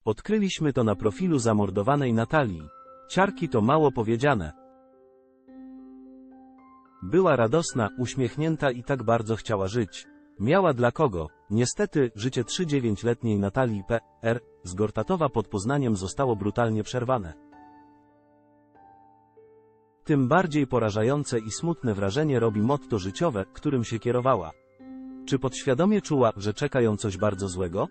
Odkryliśmy to na profilu zamordowanej Natalii. Ciarki to mało powiedziane. Była radosna, uśmiechnięta i tak bardzo chciała żyć. Miała dla kogo? Niestety, życie 39-letniej Natalii P.R. z Gortatowa pod Poznaniem zostało brutalnie przerwane. Tym bardziej porażające i smutne wrażenie robi motto życiowe, którym się kierowała. Czy podświadomie czuła, że czeka ją coś bardzo złego?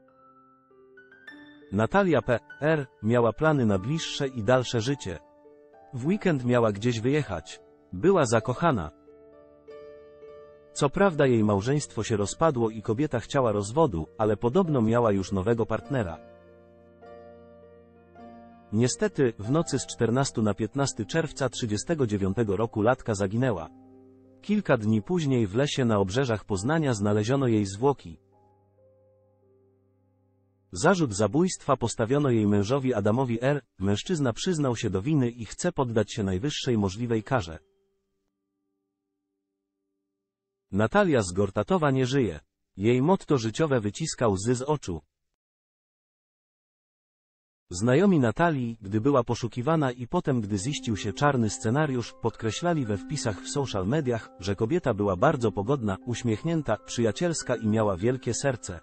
Natalia P.R. miała plany na bliższe i dalsze życie. W weekend miała gdzieś wyjechać. Była zakochana. Co prawda jej małżeństwo się rozpadło i kobieta chciała rozwodu, ale podobno miała już nowego partnera. Niestety, w nocy z 14 na 15 czerwca 1939 roku latka zaginęła. Kilka dni później w lesie na obrzeżach Poznania znaleziono jej zwłoki. Zarzut zabójstwa postawiono jej mężowi Adamowi R. Mężczyzna przyznał się do winy i chce poddać się najwyższej możliwej karze. Natalia z Gortatowa nie żyje. Jej motto życiowe wyciska łzy z oczu. Znajomi Natalii, gdy była poszukiwana i potem gdy ziścił się czarny scenariusz, podkreślali we wpisach w social mediach, że kobieta była bardzo pogodna, uśmiechnięta, przyjacielska i miała wielkie serce.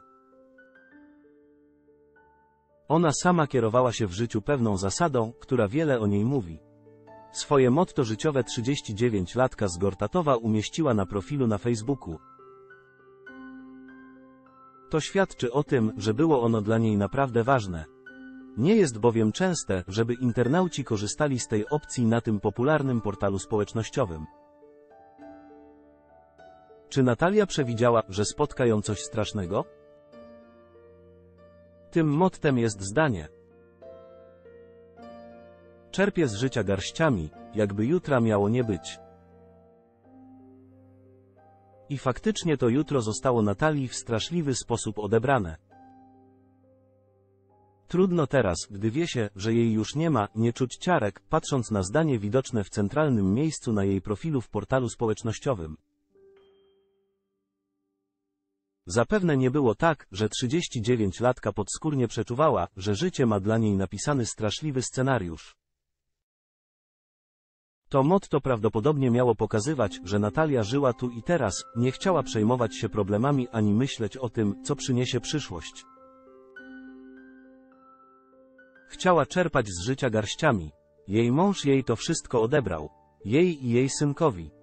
Ona sama kierowała się w życiu pewną zasadą, która wiele o niej mówi. Swoje motto życiowe 39-latka z Gortatowa umieściła na profilu na Facebooku. To świadczy o tym, że było ono dla niej naprawdę ważne. Nie jest bowiem częste, żeby internauci korzystali z tej opcji na tym popularnym portalu społecznościowym. Czy Natalia przewidziała, że spotka ją coś strasznego? Tym mottem jest zdanie: czerpię z życia garściami, jakby jutra miało nie być. I faktycznie to jutro zostało Natalii w straszliwy sposób odebrane. Trudno teraz, gdy wie się, że jej już nie ma, nie czuć ciarek, patrząc na zdanie widoczne w centralnym miejscu na jej profilu w portalu społecznościowym. Zapewne nie było tak, że 39-latka podskórnie przeczuwała, że życie ma dla niej napisany straszliwy scenariusz. To motto prawdopodobnie miało pokazywać, że Natalia żyła tu i teraz, nie chciała przejmować się problemami ani myśleć o tym, co przyniesie przyszłość. Chciała czerpać z życia garściami. Jej mąż jej to wszystko odebrał. Jej i jej synkowi.